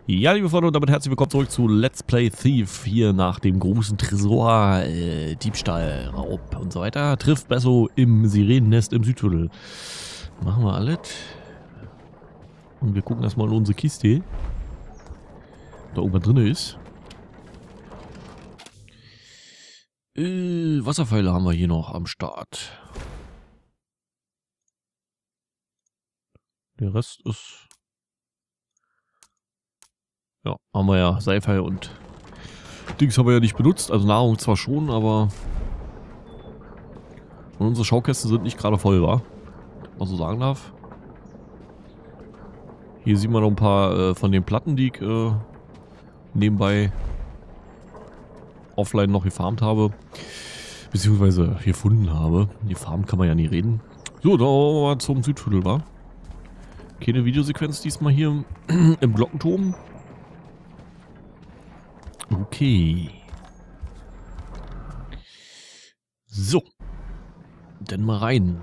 Ja, liebe Freunde, und damit herzlich willkommen zurück zu Let's Play Thief. Hier nach dem großen Tresor, Diebstahl, Raub und so weiter. Trifft Besso im Sirenennest im Südviertel. Machen wir alles. Und wir gucken erstmal in unsere Kiste. Da irgendwas drin ist. Wasserpfeile haben wir hier noch am Start. Der Rest ist... Ja, haben wir ja Sci-Fi und Dings haben wir ja nicht benutzt. Also Nahrung zwar schon, aber und unsere Schaukästen sind nicht gerade voll, wa? Wenn man so sagen darf. Hier sieht man noch ein paar von den Platten, die ich nebenbei offline noch gefarmt habe. Beziehungsweise gefunden habe. Gefarmt kann man ja nie reden. So, da wollen wir zum Südviertel, wa? Keine Videosequenz diesmal hier im Glockenturm. Okay. So. Dann mal rein.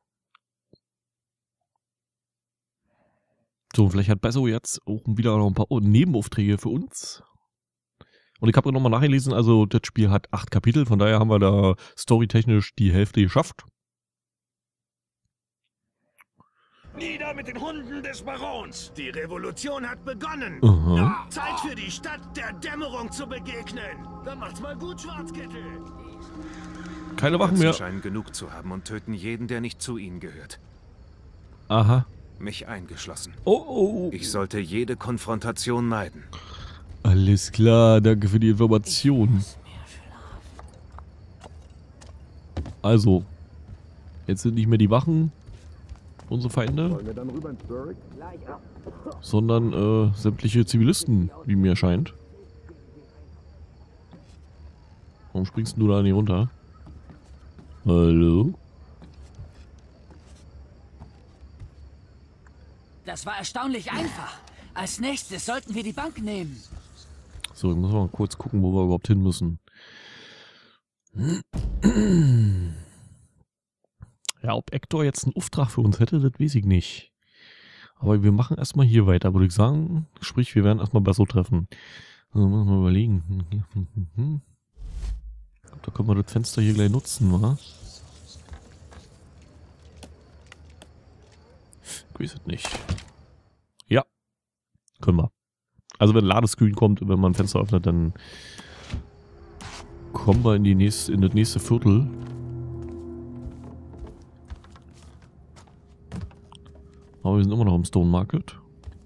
So, vielleicht hat Besso jetzt auch wieder noch ein paar Nebenaufträge für uns. Und ich habe nochmal nachgelesen, also das Spiel hat 8 Kapitel, von daher haben wir da storytechnisch die Hälfte geschafft. Nieder mit den Hunden des Barons! Die Revolution hat begonnen! Aha. Zeit für die Stadt der Dämmerung zu begegnen! Dann macht's mal gut, Schwarzkittel! Keine Wachen mehr. Sie scheinen genug zu haben und töten jeden, der nicht zu ihnen gehört. Aha. Mich eingeschlossen. Oh. Ich sollte jede Konfrontation meiden. Alles klar, danke für die Information. Also, jetzt sind nicht mehr die Wachen unsere Feinde, sondern sämtliche Zivilisten, wie mir scheint. Warum springst du da nicht runter? Hallo? Das war erstaunlich einfach. Als nächstes sollten wir die Bank nehmen. So, ich muss mal kurz gucken, wo wir überhaupt hin müssen. Ja, ob Hector jetzt einen Auftrag für uns hätte, das weiß ich nicht. Aber wir machen erstmal hier weiter, würde ich sagen. Sprich, wir werden erstmal Besso treffen. Also, müssen wir überlegen. Da können wir das Fenster hier gleich nutzen, wa? Ich weiß es nicht. Ja, können wir. Also wenn ein Ladescreen kommt, wenn man ein Fenster öffnet, dann kommen wir in das nächste Viertel. Aber wir sind immer noch im Stone Market.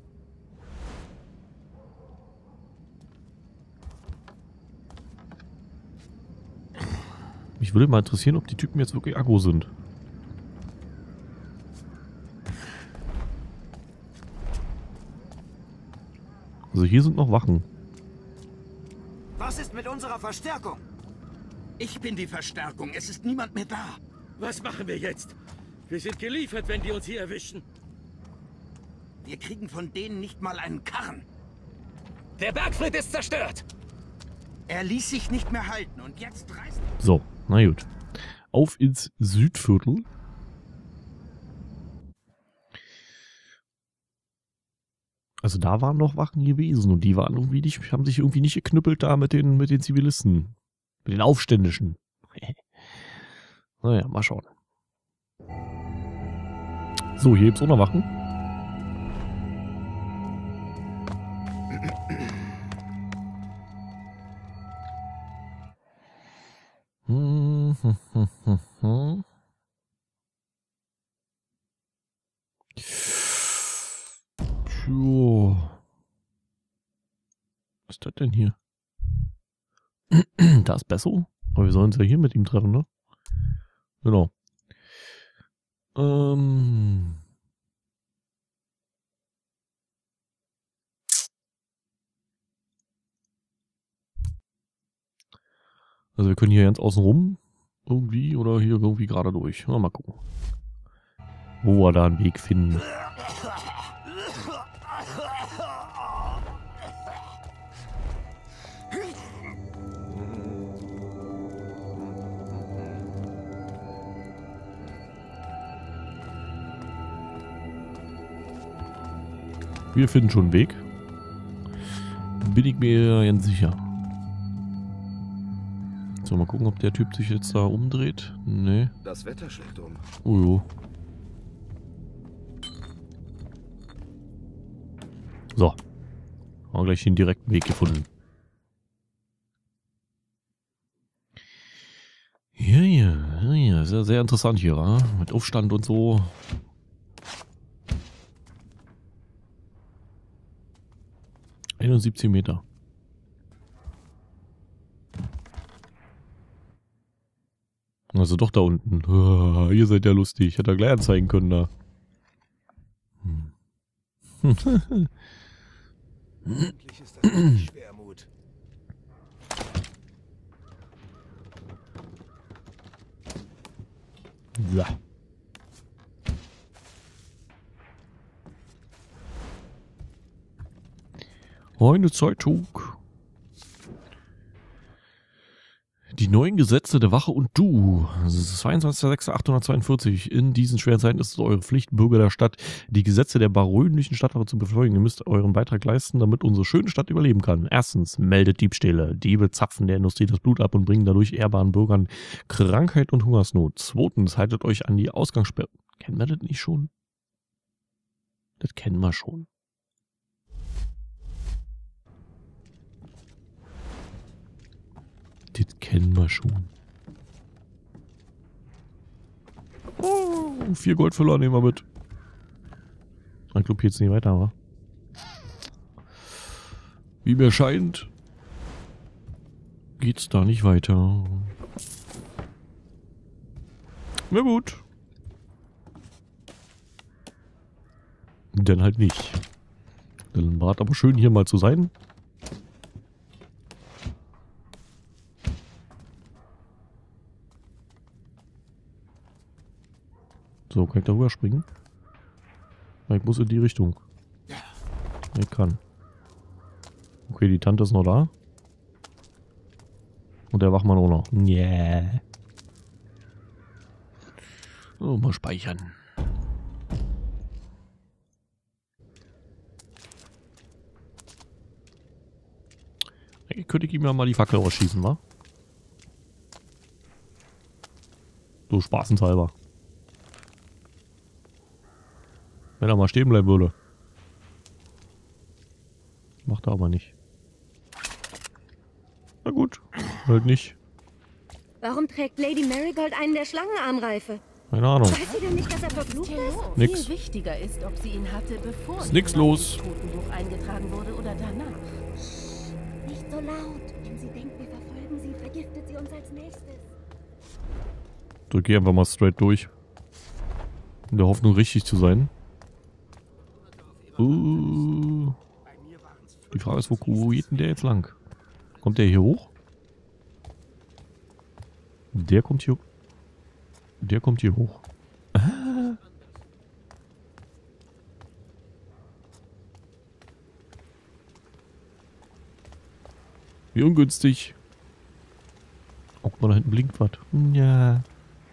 Mich würde mal interessieren, ob die Typen jetzt wirklich aggro sind. Also hier sind noch Wachen. Was ist mit unserer Verstärkung? Ich bin die Verstärkung. Es ist niemand mehr da. Was machen wir jetzt? Wir sind geliefert, wenn die uns hier erwischen. Wir kriegen von denen nicht mal einen Karren. Der Bergfried ist zerstört. Er ließ sich nicht mehr halten und jetzt reißt... So, na gut. Auf ins Südviertel. Also da waren noch Wachen gewesen und die waren irgendwie nicht, haben sich irgendwie nicht geknüppelt da mit den Zivilisten. Mit den Aufständischen. Naja, mal schauen. So, hier gibt's auch noch Wachen. Tjo. Was ist das denn hier? Da ist Besso. Aber wir sollen uns ja hier mit ihm treffen, ne? Genau. Also wir können hier ganz außen rum irgendwie oder hier irgendwie gerade durch. Mal gucken. Wo wir da einen Weg finden. Wir finden schon einen Weg. Bin ich mir ganz sicher. So, mal gucken, ob der Typ sich jetzt da umdreht. Nee. Das Wetter schlägt um. Oh jo. So. Haben wir gleich den direkten Weg gefunden. Ja. Sehr, sehr interessant hier, wa? Mit Aufstand und so. – 71 Meter. Also doch da unten. Oh, ihr seid ja lustig. Hätte er gleich anzeigen können da. Endlich ist das nicht Schwermut. So. Eine Zeitung. Die neuen Gesetze der Wache und du. 22.06.842. In diesen schweren Zeiten ist es eure Pflicht, Bürger der Stadt, die Gesetze der barönlichen Stadtwache zu befolgen. Ihr müsst euren Beitrag leisten, damit unsere schöne Stadt überleben kann. Erstens, meldet Diebstähle. Diebe zapfen der Industrie das Blut ab und bringen dadurch ehrbaren Bürgern Krankheit und Hungersnot. Zweitens, haltet euch an die Ausgangssperre. Kennen wir das nicht schon? Das kennen wir schon. Das kennen wir schon. Oh, 4 Goldfüller nehmen wir mit. Ich glaube jetzt nicht weiter, aber. Wie mir scheint, geht's da nicht weiter. Na gut. Dann halt nicht. Dann war es aber schön, hier mal zu sein. So, kann ich da rüber springen? Ich muss in die Richtung. Ich kann. Okay, die Tante ist noch da. Und der Wachmann auch noch. Yeah. So, mal speichern. Ich könnte ihm ja mal die Fackel ausschießen, wa? So spaßenshalber. Wenn er mal stehen bleiben würde. Macht er aber nicht. Na gut, halt nicht. Warum trägt Lady Marigold einen der Schlangenarmreife? Keine Ahnung. Weiß sie denn nicht, dass er verflucht ist? Nix. Viel wichtiger ist, ob sie ihn hatte, bevor Ist nix los. im Totenbuch eingetragen wurde oder danach. Nicht so laut. Wenn sie denkt, wir verfolgen sie, vergiftet sie uns als nächstes. So, geh einfach mal straight durch. In der Hoffnung, richtig zu sein. Die Frage ist, wo geht denn der jetzt lang? Kommt der hier hoch? Der kommt hier. Der kommt hier hoch. Ah. Wie ungünstig. Guck mal, da hinten blinkt was. Ja.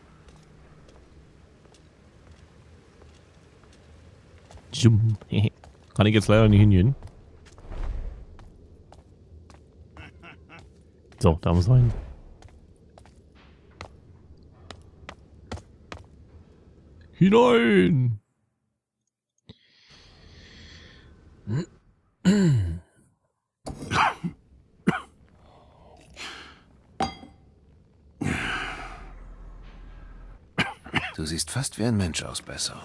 Kann ich jetzt leider nicht hingehen. So, da muss rein. Hinein! Du siehst fast wie ein Mensch aus, besser.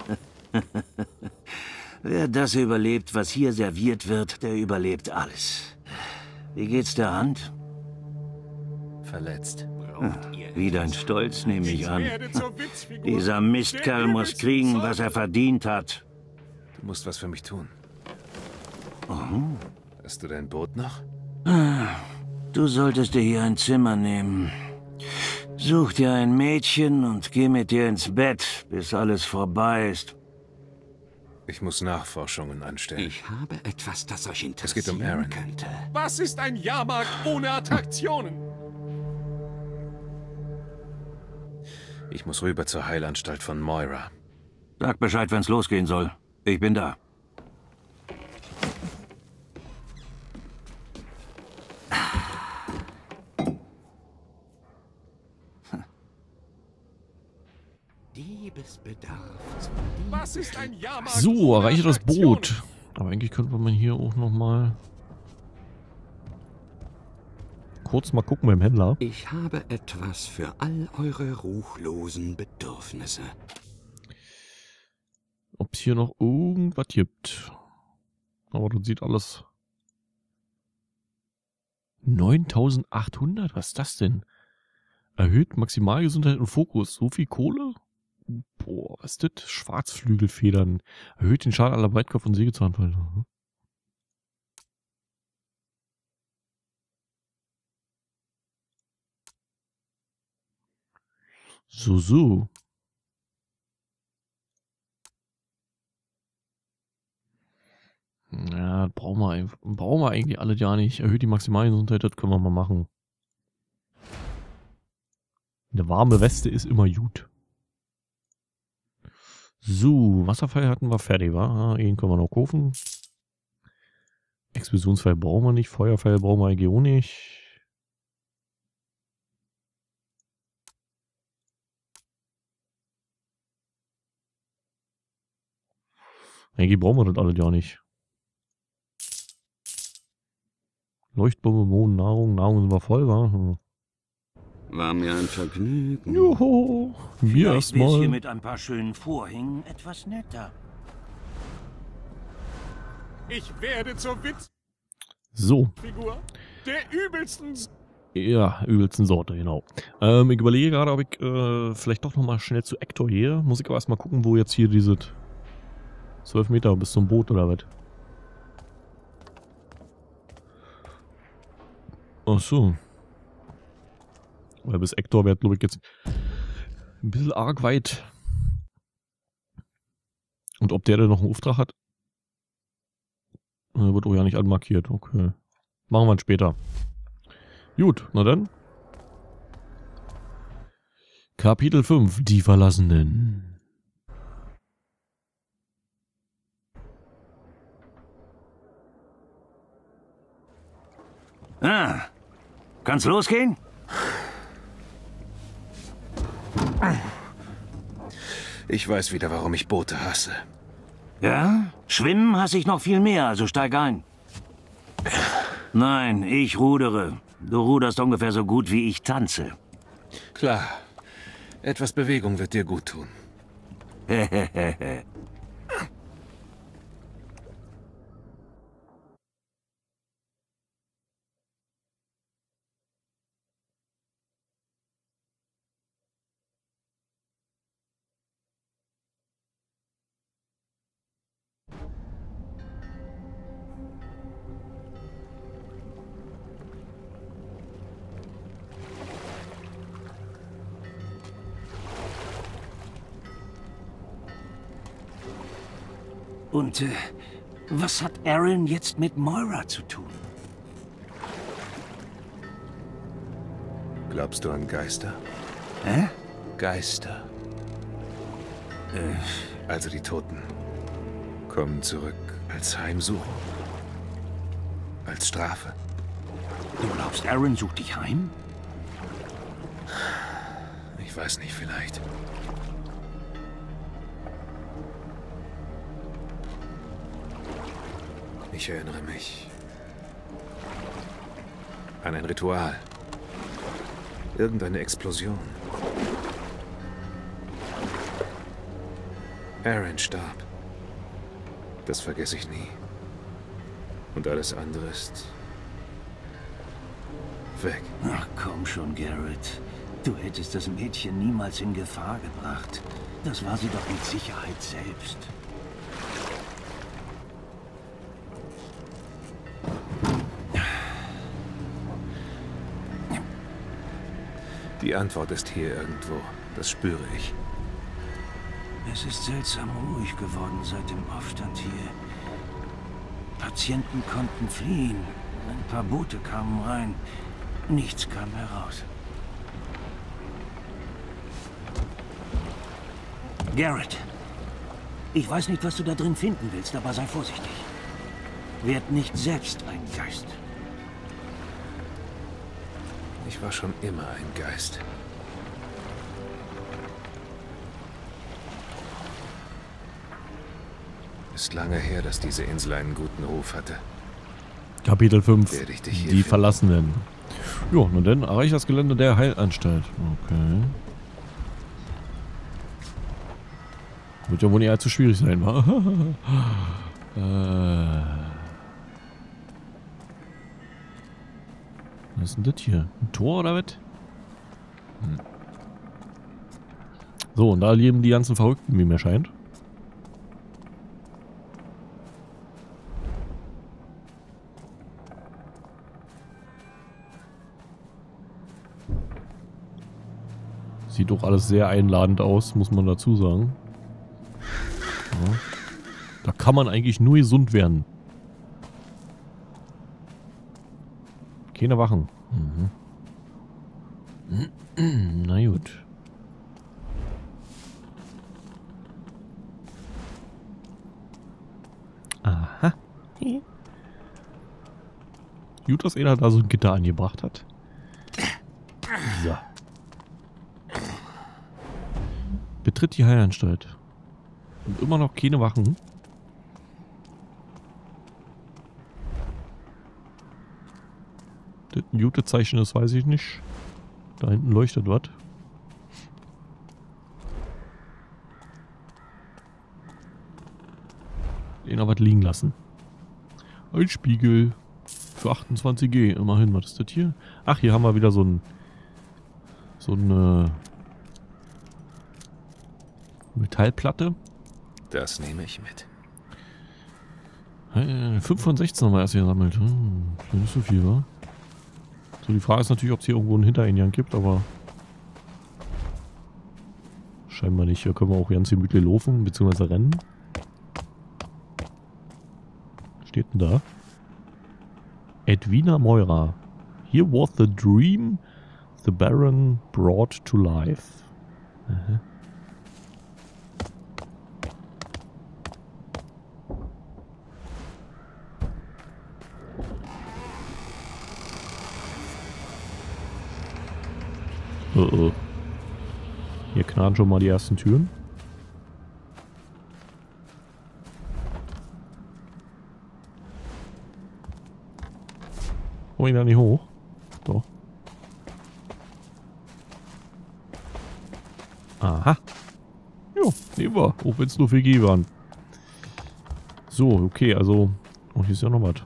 Wer das überlebt, was hier serviert wird, der überlebt alles. Wie geht's der Hand? Verletzt. Wie dein Stolz, nehme ich an. Dieser Mistkerl muss kriegen, was er verdient hat. Du musst was für mich tun. Oh. Hast du dein Boot noch? Du solltest dir hier ein Zimmer nehmen. Such dir ein Mädchen und geh mit dir ins Bett, bis alles vorbei ist. Ich muss Nachforschungen anstellen. Ich habe etwas, das euch Es geht interessieren um Aaron. könnte. Was ist ein Jahrmarkt ohne Attraktionen? Ich muss rüber zur Heilanstalt von Moira. Sag Bescheid, wenn's losgehen soll. Ich bin da. es bedarf. Was ist ein Jahrmarkt? So, erreiche das Boot. Aber eigentlich könnte man hier auch nochmal kurz mal gucken beim Händler. Ich habe etwas für all eure ruchlosen Bedürfnisse. Ob es hier noch irgendwas gibt. Aber das sieht alles... 9800? Was ist das denn? Erhöht Maximalgesundheit und Fokus. So viel Kohle? Boah, was ist das? Schwarzflügelfedern. Erhöht den Schaden aller Breitkopf- und Sägezahnfalter. So. Ja, brauchen wir eigentlich alle ja nicht. Erhöht die Maximalgesundheit, das können wir mal machen. Eine warme Weste ist immer gut. So, Wasserfall hatten wir fertig, wa? Den können wir noch kaufen. Explosionsfall brauchen wir nicht. Feuerfall brauchen wir eigentlich auch nicht. Eigentlich brauchen wir das alle ja nicht. Leuchtbombe, Mohn, Nahrung. Nahrung sind wir voll, wa? War mir ein Vergnügen. Joho, mir Vielleicht wär's hier erstmal. mit ein paar schönen Vorhängen etwas netter. Ich werde zur So, Witzfigur der übelsten. ja, übelsten Sorte, genau. Ich überlege gerade, ob ich vielleicht doch nochmal schnell zu Hector gehe. Muss ich aber erstmal gucken, wo jetzt hier diese 12 Meter bis zum Boot oder was. Ach so. Weil bis Hector wäre, glaube ich, jetzt ein bisschen arg weit. Und ob der denn noch einen Auftrag hat? Wird auch ja nicht anmarkiert. Okay. Machen wir ihn später. Gut, na dann. Kapitel 5. Die Verlassenen. Ah, kann's losgehen? Ich weiß wieder, warum ich Boote hasse. Ja? Schwimmen hasse ich noch viel mehr, also steig ein. Nein, ich rudere. Du ruderst ungefähr so gut, wie ich tanze. Klar. Etwas Bewegung wird dir gut tun. Hehehehe. Und was hat Aaron jetzt mit Moira zu tun? Glaubst du an Geister? Hä? Geister. Also die Toten kommen zurück als Heimsuchung. Als Strafe. Du glaubst, Aaron sucht dich heim? Ich weiß nicht, vielleicht. Ich erinnere mich an ein Ritual. Irgendeine Explosion. Aaron starb. Das vergesse ich nie. Und alles andere ist weg. Ach komm schon, Garrett. Du hättest das Mädchen niemals in Gefahr gebracht. Das war sie doch mit Sicherheit selbst. Die Antwort ist hier irgendwo. Das spüre ich. Es ist seltsam ruhig geworden seit dem Aufstand hier. Patienten konnten fliehen. Ein paar Boote kamen rein. Nichts kam heraus. Garrett, ich weiß nicht, was du da drin finden willst, aber sei vorsichtig. Werd nicht selbst ein Geist. Ich war schon immer ein Geist. Ist lange her, dass diese Insel einen guten Ruf hatte. Kapitel 5. Werde ich dich hier Die finden. Verlassenen. Ja, na dann erreicht das Gelände der Heilanstalt. Okay. Wird ja wohl nicht allzu schwierig sein, wa? Was ist denn das hier? Ein Tor oder was? So, und da leben die ganzen Verrückten, wie mir scheint. Sieht doch alles sehr einladend aus, muss man dazu sagen. Ja. Da kann man eigentlich nur gesund werden. Keine Wachen. Mhm. Na gut. Aha. Gut, dass einer da so ein Gitter angebracht hat. So. Betritt die Heilanstalt. Und immer noch keine Wachen. Das ein Jute-Zeichen ist, weiß ich nicht. Da hinten leuchtet was. Den aber liegen lassen. Ein Spiegel. Für 28G. Immerhin, was ist das hier? Ach, hier haben wir wieder so eine Metallplatte. Das nehme ich mit. 5 von 16 haben wir erst gesammelt. Nicht so viel, wa? So, die Frage ist natürlich, ob es hier irgendwo einen Hintereingang gibt, aber scheinbar nicht. Hier können wir auch ganz gemütlich laufen, beziehungsweise rennen. Was steht denn da? Edwina Moira. Here was the dream the Baron brought to life. Aha. Oh. Hier knarren schon mal die ersten Türen. Komm ich da nicht hoch? Doch. Aha. Jo, nehmen wir. Auch wenn es nur 4G waren. So, okay, also... Oh, hier ist ja noch was.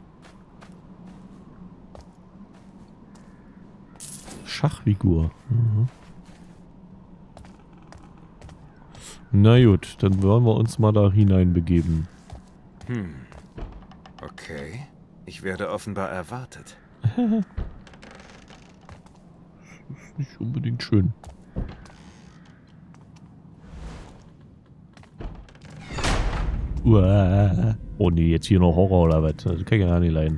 Schachfigur. Mhm. Na gut, dann wollen wir uns mal da hineinbegeben. Okay. Ich werde offenbar erwartet. Das ist nicht unbedingt schön. Uah. Oh nee, jetzt hier noch Horror oder was? Das kann ich ja nicht leiden.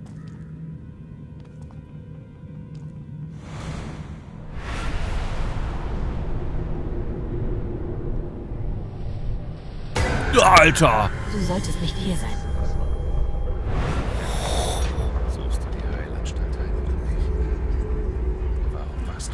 Alter! Du solltest nicht hier sein. Suchst du die Heilanstalt ein oder nicht? Warum warst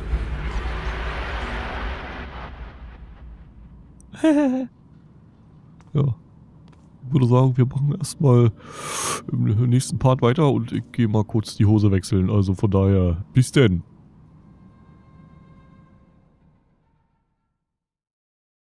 du hier? Ja. Ich würde sagen, wir machen erstmal im nächsten Part weiter und ich gehe mal kurz die Hose wechseln. Also von daher, bis denn.